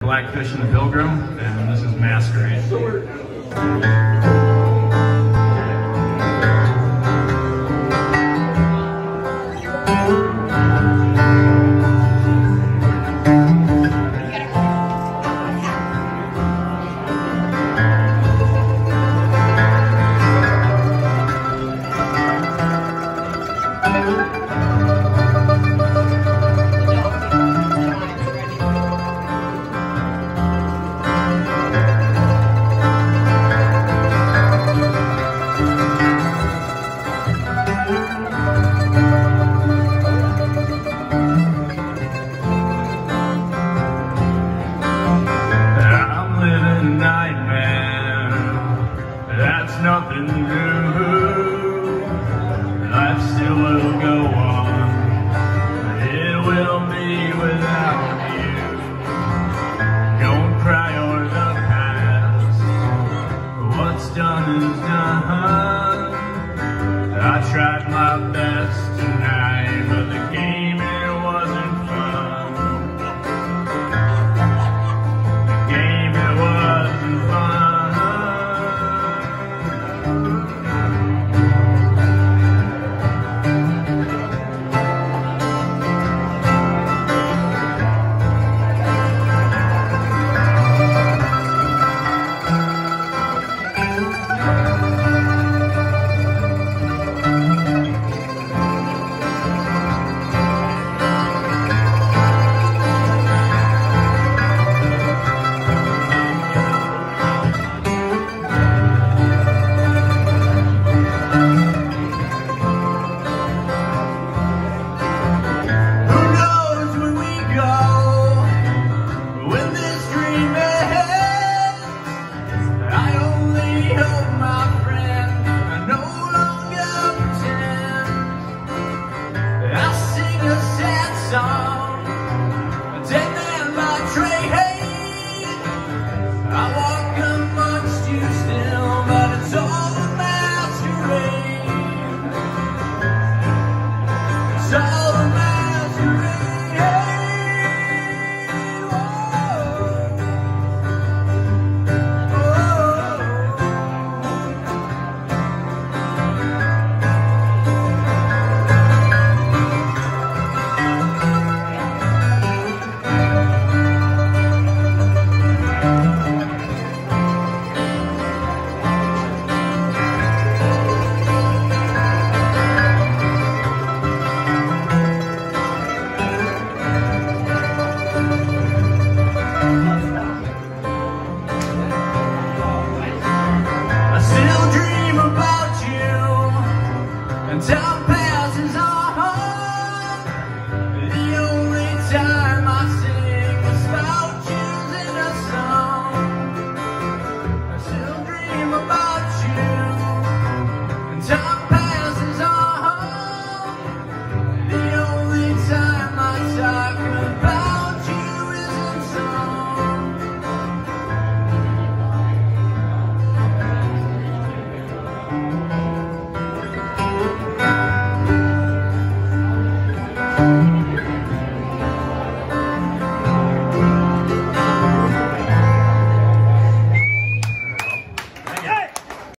Blackfish and the Pilgrim, and this is Masquerade. Nothing new. Life still will go on. It will be without you. Don't cry o'er the past. What's done is done. I tried my best tonight, but the game, it wasn't fun. The game, it wasn't fun. Time passes on. The only time